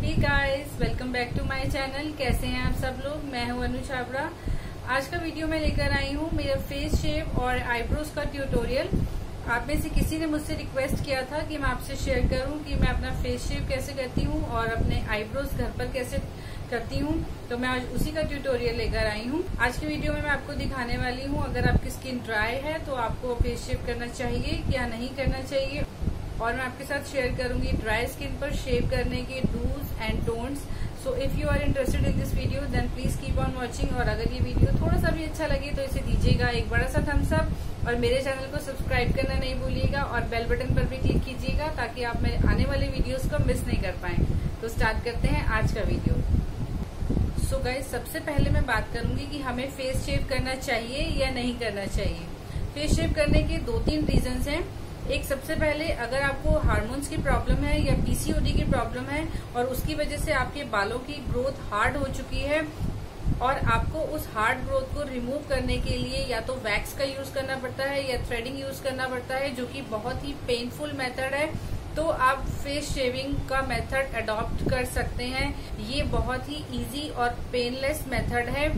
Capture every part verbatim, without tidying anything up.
Hey guys, welcome back to my channel. कैसे हैं आप सब लोग। मैं हूं अनु छाबड़ा। आज का वीडियो मैं लेकर आई हूं मेरा फेस शेप और आईब्रोज का ट्यूटोरियल। आप में से किसी ने मुझसे रिक्वेस्ट किया था कि मैं आपसे शेयर करूं कि मैं अपना फेस शेप कैसे करती हूं और अपने आईब्रोज घर पर कैसे करती हूं। तो मैं आज उसी का ट्यूटोरियल लेकर आई हूं। आज की वीडियो में मैं आपको दिखाने वाली हूं, अगर आपकी स्किन ड्राई है तो आपको फेस शेप करना चाहिए या नहीं करना चाहिए। और मैं आपके साथ शेयर करूंगी ड्राई स्किन पर शेप करने के dos and don'ts. So if you are interested in this video then please keep on watching. और अगर ये वीडियो थोड़ा सा भी अच्छा लगे तो इसे दीजिएगा एक बड़ा सा थम्स अप और मेरे चैनल को सब्सक्राइब करना नहीं भूलिएगा और बेल बटन पर भी क्लिक कीजिएगा ताकि आप मेरे आने वाले वीडियोस को मिस नहीं कर पाएं। तो स्टार्ट करते हैं आज का वीडियो। सो so गाइस, सबसे पहले मैं बात करूंगी कि हमें फेस शेप करना चाहिए या नहीं करना चाहिए। फेस शेप करने के दो तीन रीजंस हैं। एक, सबसे पहले अगर आपको हार्मोन्स की प्रॉब्लम है या पीसीओडी की प्रॉब्लम है और उसकी वजह से आपके बालों की ग्रोथ हार्ड हो चुकी है और आपको उस हार्ड ग्रोथ को रिमूव करने के लिए या तो वैक्स का यूज करना पड़ता है या थ्रेडिंग यूज करना पड़ता है, जो कि बहुत ही पेनफुल मेथड है, तो आप फेस शेविंग का मेथड अडॉप्ट कर सकते हैं। ये बहुत ही इजी और पेनलेस मेथड है।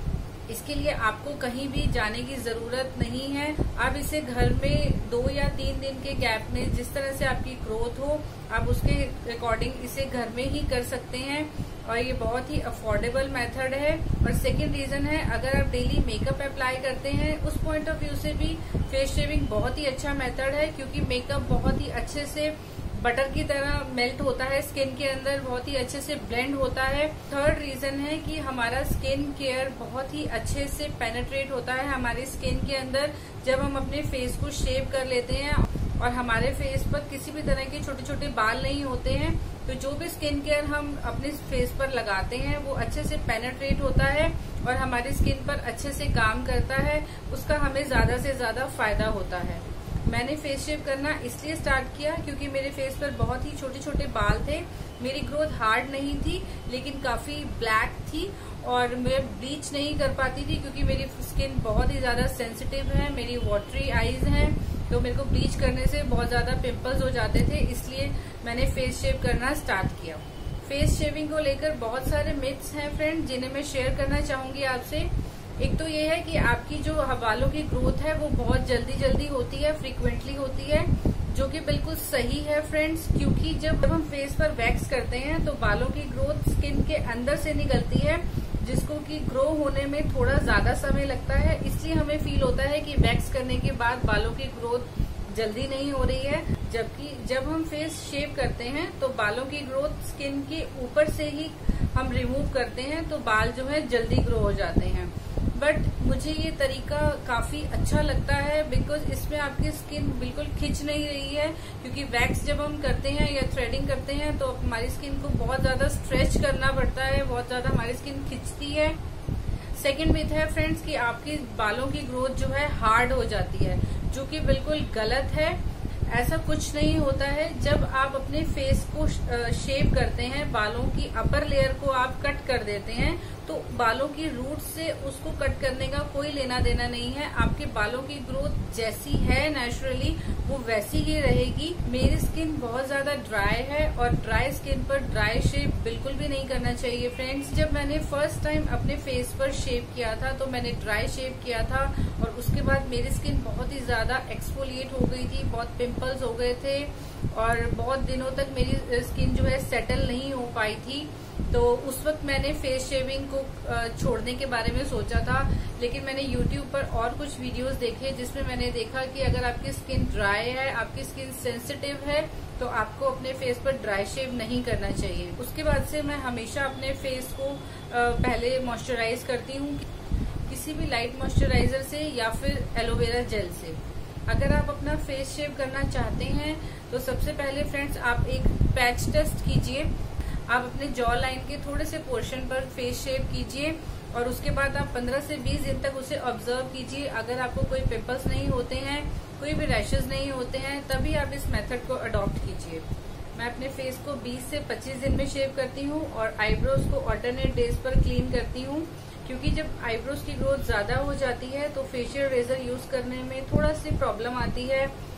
इसके लिए आपको कहीं भी जाने की जरूरत नहीं है। आप इसे घर में दो या तीन दिन के गैप में जिस तरह से आपकी ग्रोथ हो आप उसके अकॉर्डिंग इसे घर में ही कर सकते हैं और ये बहुत ही अफोर्डेबल मेथड है। और सेकंड रीजन है, अगर आप डेली मेकअप अप्लाई करते हैं उस पॉइंट ऑफ व्यू से भी फेस शेविंग बहुत ही अच्छा मेथड है, क्योंकि मेकअप बहुत ही अच्छे से बटर की तरह मेल्ट होता है स्किन के अंदर, बहुत ही अच्छे से ब्लेंड होता है। थर्ड रीजन है कि हमारा स्किन केयर बहुत ही अच्छे से पेनिट्रेट होता है हमारी स्किन के अंदर जब हम अपने फेस को शेव कर लेते हैं और हमारे फेस पर किसी भी तरह के छोटे छोटे बाल नहीं होते हैं। तो जो भी स्किन केयर हम अपने फेस पर लगाते हैं वो अच्छे से पेनिट्रेट होता है और हमारी स्किन पर अच्छे से काम करता है, उसका हमें ज्यादा से ज्यादा फायदा होता है। मैंने फेस शेव करना इसलिए स्टार्ट किया क्योंकि मेरे फेस पर बहुत ही छोटे छोटे बाल थे। मेरी ग्रोथ हार्ड नहीं थी लेकिन काफी ब्लैक थी और मैं ब्लीच नहीं कर पाती थी क्योंकि मेरी स्किन बहुत ही ज्यादा सेंसिटिव है, मेरी वाटरी आईज हैं, तो मेरे को ब्लीच करने से बहुत ज्यादा पिंपल्स हो जाते थे। इसलिए मैंने फेस शेव करना स्टार्ट किया। फेस शेविंग को लेकर बहुत सारे मिथ्स हैं फ्रेंड, जिन्हें मैं शेयर करना चाहूंगी आपसे। एक तो ये है कि आपकी जो बालों की ग्रोथ है वो बहुत जल्दी जल्दी होती है, फ्रीक्वेंटली होती है, जो कि बिल्कुल सही है फ्रेंड्स, क्योंकि जब हम फेस पर वैक्स करते हैं तो बालों की ग्रोथ स्किन के अंदर से निकलती है, जिसको कि ग्रो होने में थोड़ा ज्यादा समय लगता है। इसलिए हमें फील होता है कि वैक्स करने के बाद बालों की ग्रोथ जल्दी नहीं हो रही है, जबकि जब हम फेस शेव करते हैं तो बालों की ग्रोथ स्किन के ऊपर से ही हम रिमूव करते हैं तो बाल जो है जल्दी ग्रो हो जाते हैं। बट मुझे ये तरीका काफी अच्छा लगता है बिकॉज इसमें आपकी स्किन बिल्कुल खिंच नहीं रही है, क्योंकि वैक्स जब हम करते हैं या थ्रेडिंग करते हैं तो हमारी स्किन को बहुत ज्यादा स्ट्रेच करना पड़ता है, बहुत ज्यादा हमारी स्किन खिंचती है। सेकेंड मिथ है फ्रेंड्स कि आपकी बालों की ग्रोथ जो है हार्ड हो जाती है, जो कि बिल्कुल गलत है। ऐसा कुछ नहीं होता है। जब आप अपने फेस को शेव करते हैं, बालों की अपर लेयर को आप कट कर देते हैं, तो बालों की रूट से उसको कट करने का कोई लेना देना नहीं है। आपके बालों की ग्रोथ जैसी है नेचुरली वो वैसी ही रहेगी। मेरी स्किन बहुत ज्यादा ड्राई है और ड्राई स्किन पर ड्राई शेव बिल्कुल भी नहीं करना चाहिए फ्रेंड्स। जब मैंने फर्स्ट टाइम अपने फेस पर शेव किया था तो मैंने ड्राई शेव किया था और उसके बाद मेरी स्किन बहुत ही ज्यादा एक्सफोलिएट हो गई थी, बहुत पिंपल्स हो गए थे और बहुत दिनों तक मेरी स्किन जो है सेटल नहीं हो पाई थी। तो उस वक्त मैंने फेस शेविंग को छोड़ने के बारे में सोचा था, लेकिन मैंने यूट्यूब पर और कुछ वीडियोस देखे जिसमें मैंने देखा कि अगर आपकी स्किन ड्राई है, आपकी स्किन सेंसिटिव है, तो आपको अपने फेस पर ड्राई शेव नहीं करना चाहिए। उसके बाद से मैं हमेशा अपने फेस को पहले मॉइस्चराइज करती हूँ किसी भी लाइट मॉइस्चराइजर से या फिर एलोवेरा जेल से। अगर आप अपना फेस शेव करना चाहते हैं तो सबसे पहले फ्रेंड्स आप एक पैच टेस्ट कीजिए। आप अपने जॉ लाइन के थोड़े से पोर्शन पर फेस शेव कीजिए और उसके बाद आप पंद्रह से बीस दिन तक उसे ऑब्जर्व कीजिए। अगर आपको कोई पिंपल्स नहीं होते हैं, कोई भी रैशेज नहीं होते हैं, तभी आप इस मेथड को अडॉप्ट कीजिए। मैं अपने फेस को बीस से पच्चीस दिन में शेव करती हूँ और आईब्रोज को ऑल्टरनेट डेज पर क्लीन करती हूँ, क्योंकि जब आईब्रोज की ग्रोथ ज्यादा हो जाती है तो फेशियल रेजर यूज करने में थोड़ा सी प्रॉब्लम आती है।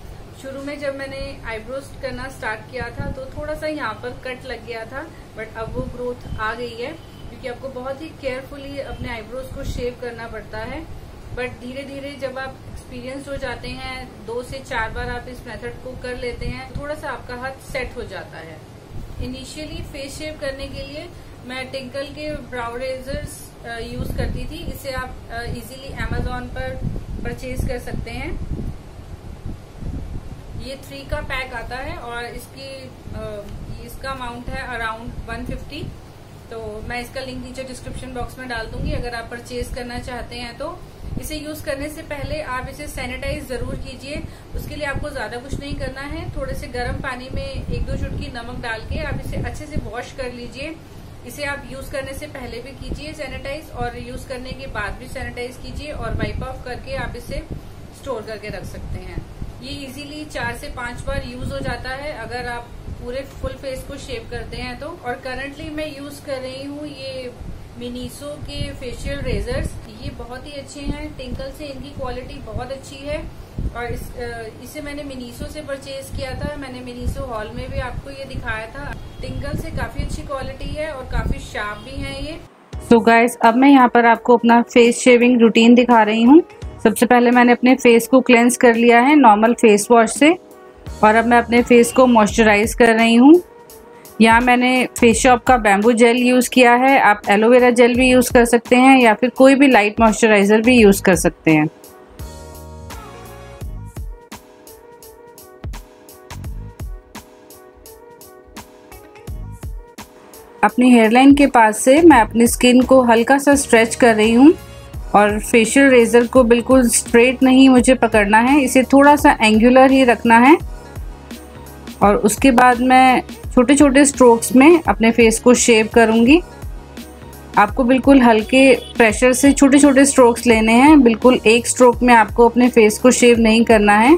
शुरू में जब मैंने आईब्रोज करना स्टार्ट किया था तो थोड़ा सा यहाँ पर कट लग गया था, बट अब वो ग्रोथ आ गई है, क्योंकि आपको बहुत ही केयरफुली अपने आईब्रोज को शेव करना पड़ता है। बट धीरे धीरे जब आप एक्सपीरियंस हो जाते हैं, दो से चार बार आप इस मेथड को कर लेते हैं, थोड़ा सा आपका हाथ सेट हो जाता है। इनिशियली फेस शेव करने के लिए मैं टिंकल के ब्राउ रेजर्स यूज करती थी। इसे आप इजीली अमेजोन पर परचेज कर सकते हैं। ये थ्री का पैक आता है और इसकी इसका अमाउंट है अराउंड वन फिफ्टी। तो मैं इसका लिंक नीचे डिस्क्रिप्शन बॉक्स में डाल दूंगी अगर आप परचेज करना चाहते हैं तो। इसे यूज करने से पहले आप इसे सैनिटाइज जरूर कीजिए। उसके लिए आपको ज्यादा कुछ नहीं करना है, थोड़े से गर्म पानी में एक दो चुटकी नमक डाल के आप इसे अच्छे से वॉश कर लीजिए। इसे आप यूज करने से पहले भी कीजिए सैनिटाइज, और यूज करने के बाद भी सैनिटाइज कीजिए, और वाइप ऑफ करके आप इसे स्टोर करके रख सकते हैं। ये इजीली चार से पांच बार यूज हो जाता है अगर आप पूरे फुल फेस को शेव करते हैं तो। और करंटली मैं यूज कर रही हूँ ये मिनीसो के फेशियल रेजर्स। ये बहुत ही अच्छे हैं, टिंकल से इनकी क्वालिटी बहुत अच्छी है, और इस, इसे मैंने मिनीसो से परचेज किया था। मैंने मिनीसो हॉल में भी आपको ये दिखाया था। टिंकल से काफी अच्छी क्वालिटी है और काफी शार्प भी है ये। सो गाइस, अब मैं यहाँ पर आपको अपना फेस शेविंग रूटीन दिखा रही हूँ। सबसे पहले मैंने अपने फेस को क्लेंस कर लिया है नॉर्मल फेस वॉश से, और अब मैं अपने फेस को मॉइस्चराइज कर रही हूँ। यहाँ मैंने फेस शॉप का बैम्बू जेल यूज़ किया है। आप एलोवेरा जेल भी यूज़ कर सकते हैं या फिर कोई भी लाइट मॉइस्चराइजर भी यूज़ कर सकते हैं। अपनी हेयरलाइन के पास से मैं अपनी स्किन को हल्का सा स्ट्रेच कर रही हूँ, और फेशियल रेजर को बिल्कुल स्ट्रेट नहीं मुझे पकड़ना है, इसे थोड़ा सा एंगुलर ही रखना है। और उसके बाद मैं छोटे छोटे स्ट्रोक्स में अपने फेस को शेव करूँगी। आपको बिल्कुल हल्के प्रेशर से छोटे छोटे स्ट्रोक्स लेने हैं, बिल्कुल एक स्ट्रोक में आपको अपने फेस को शेव नहीं करना है।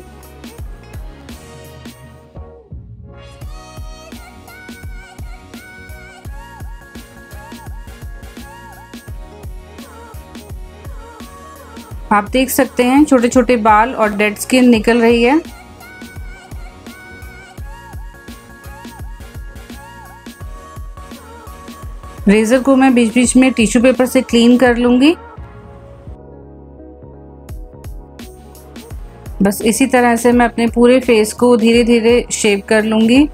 आप देख सकते हैं छोटे छोटे बाल और डेड स्किन निकल रही है। रेजर को मैं बीच बीच में टिश्यू पेपर से क्लीन कर लूंगी। बस इसी तरह से मैं अपने पूरे फेस को धीरे धीरे शेव कर लूंगी।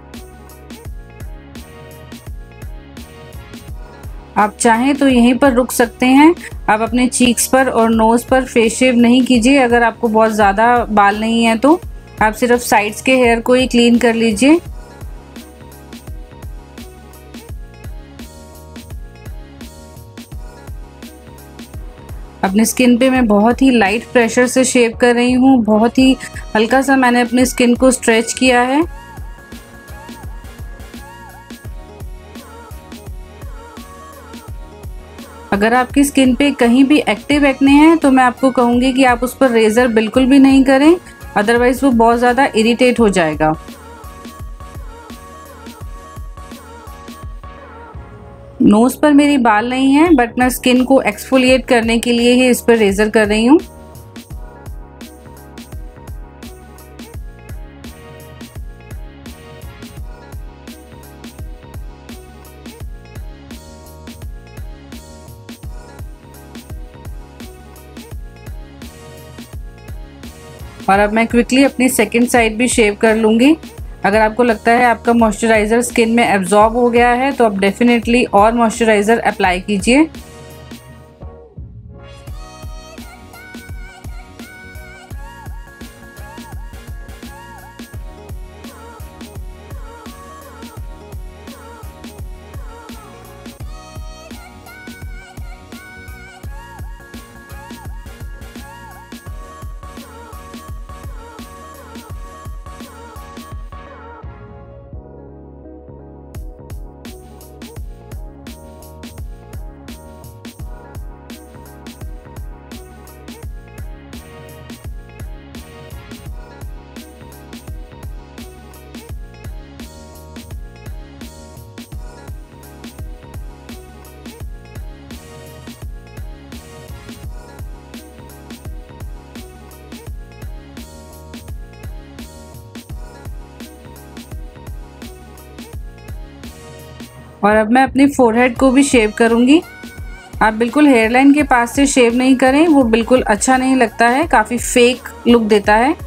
आप चाहें तो यहीं पर रुक सकते हैं। आप अपने चीक्स पर और नोज पर फेस शेव नहीं कीजिए। अगर आपको बहुत ज़्यादा बाल नहीं है तो आप सिर्फ साइड्स के हेयर को ही क्लीन कर लीजिए। अपने स्किन पे मैं बहुत ही लाइट प्रेशर से शेव कर रही हूँ। बहुत ही हल्का सा मैंने अपनी स्किन को स्ट्रेच किया है। अगर आपकी स्किन पे कहीं भी एक्टिव एक्ने हैं तो मैं आपको कहूँगी कि आप उस पर रेजर बिल्कुल भी नहीं करें, अदरवाइज वो बहुत ज़्यादा इरिटेट हो जाएगा। नोज पर मेरी बाल नहीं है, बट मैं स्किन को एक्सफोलिएट करने के लिए ही इस पर रेजर कर रही हूँ। और अब मैं क्विकली अपनी सेकंड साइड भी शेव कर लूँगी। अगर आपको लगता है आपका मॉइस्चराइज़र स्किन में एब्जॉर्ब हो गया है तो आप डेफिनेटली और मॉइस्चराइज़र अप्लाई कीजिए। और अब मैं अपनी फोरहेड को भी शेव करूँगी। आप बिल्कुल हेयरलाइन के पास से शेव नहीं करें, वो बिल्कुल अच्छा नहीं लगता है, काफ़ी फेक लुक देता है।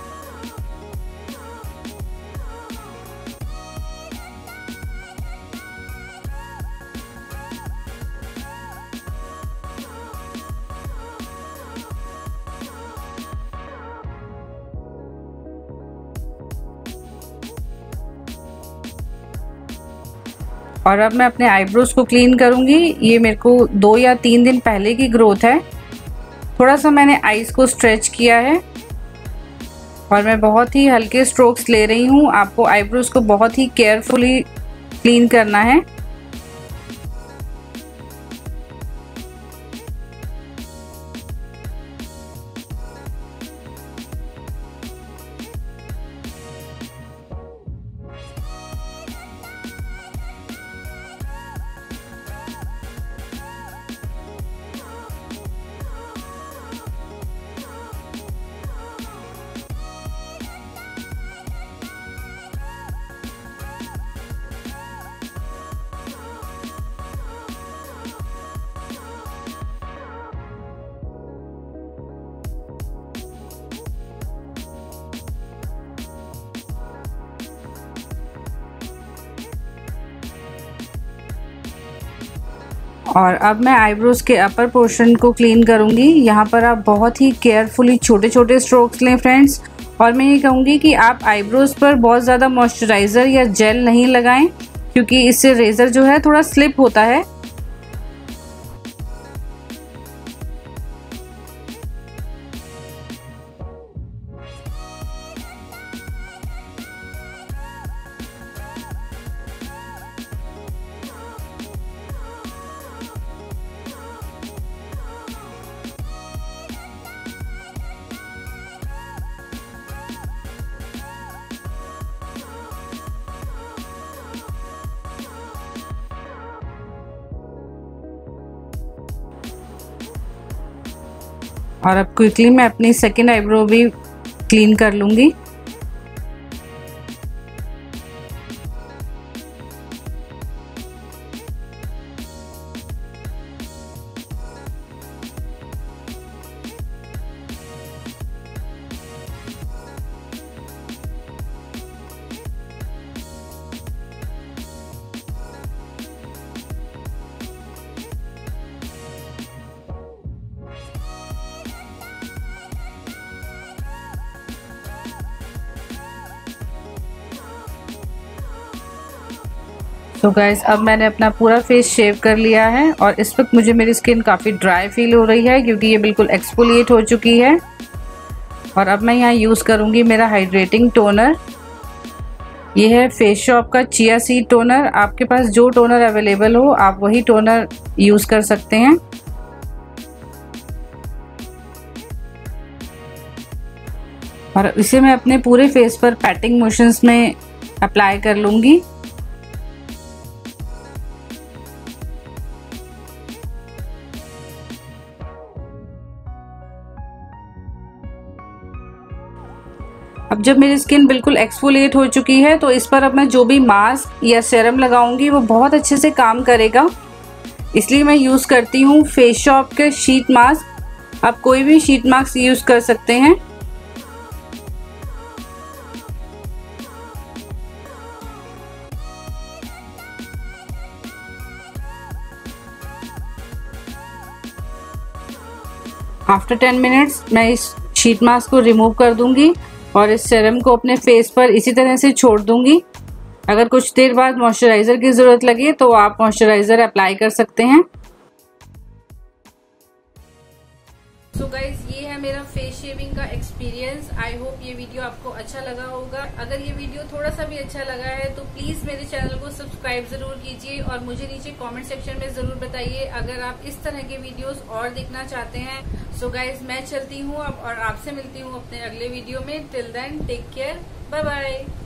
और अब मैं अपने आईब्रोज को क्लीन करूँगी। ये मेरे को दो या तीन दिन पहले की ग्रोथ है। थोड़ा सा मैंने आईज को स्ट्रेच किया है और मैं बहुत ही हल्के स्ट्रोक्स ले रही हूँ। आपको आईब्रोज को बहुत ही केयरफुली क्लीन करना है। और अब मैं आईब्रोज के अपर पोर्शन को क्लीन करूँगी। यहाँ पर आप बहुत ही केयरफुली छोटे छोटे स्ट्रोक्स लें फ्रेंड्स। और मैं ये कहूँगी कि आप आईब्रोज पर बहुत ज़्यादा मॉइस्चराइज़र या जेल नहीं लगाएं, क्योंकि इससे रेज़र जो है थोड़ा स्लिप होता है। और अब क्विकली मैं अपनी सेकेंड आईब्रो भी क्लीन कर लूँगी। तो गाइस अब मैंने अपना पूरा फेस शेव कर लिया है और इस वक्त मुझे मेरी स्किन काफ़ी ड्राई फील हो रही है, क्योंकि ये बिल्कुल एक्सफोलिएट हो चुकी है। और अब मैं यहाँ यूज़ करूँगी मेरा हाइड्रेटिंग टोनर। ये है फेस शॉप का चिया सीड टोनर। आपके पास जो टोनर अवेलेबल हो आप वही टोनर यूज़ कर सकते हैं। और इसे मैं अपने पूरे फेस पर पैटिंग मोशंस में अप्लाई कर लूँगी। अब जब मेरी स्किन बिल्कुल एक्सफोलिएट हो चुकी है तो इस पर अब मैं जो भी मास्क या सीरम लगाऊंगी वो बहुत अच्छे से काम करेगा, इसलिए मैं यूज़ करती हूँ फेस शॉप के शीट मास्क। आप कोई भी शीट मास्क यूज़ कर सकते हैं। आफ्टर टेन मिनट्स मैं इस शीट मास्क को रिमूव कर दूंगी और इस सीरम को अपने फेस पर इसी तरह से छोड़ दूंगी। अगर कुछ देर बाद मॉइस्चराइज़र की ज़रूरत लगे तो आप मॉइस्चराइज़र अप्लाई कर सकते हैं। सो so गाइज ये है मेरा फेस शेविंग का एक्सपीरियंस। आई होप ये वीडियो आपको अच्छा लगा होगा। अगर ये वीडियो थोड़ा सा भी अच्छा लगा है तो प्लीज मेरे चैनल को सब्सक्राइब जरूर कीजिए और मुझे नीचे कमेंट सेक्शन में जरूर बताइए अगर आप इस तरह के वीडियोस और देखना चाहते हैं। सो so गाइज मैं चलती हूँ अब और आपसे मिलती हूँ अपने अगले वीडियो में। Till then take care, bye bye.